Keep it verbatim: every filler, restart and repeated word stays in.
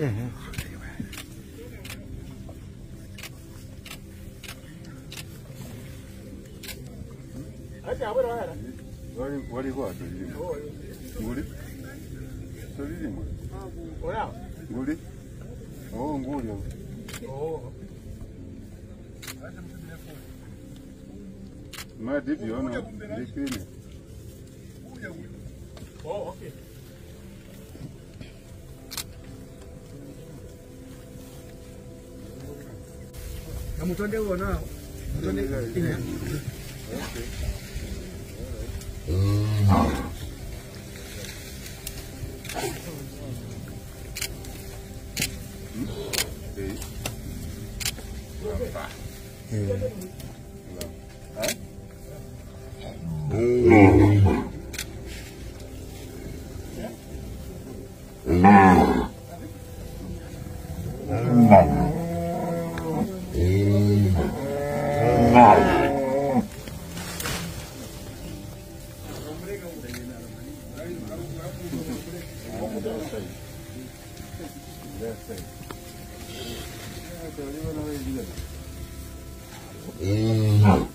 What do you want? Nguli? Solidimo. Nguli? Oh, nguli. Oh. My did you know? Oh, okay. I'm going to go now. Okay. Mm-hmm.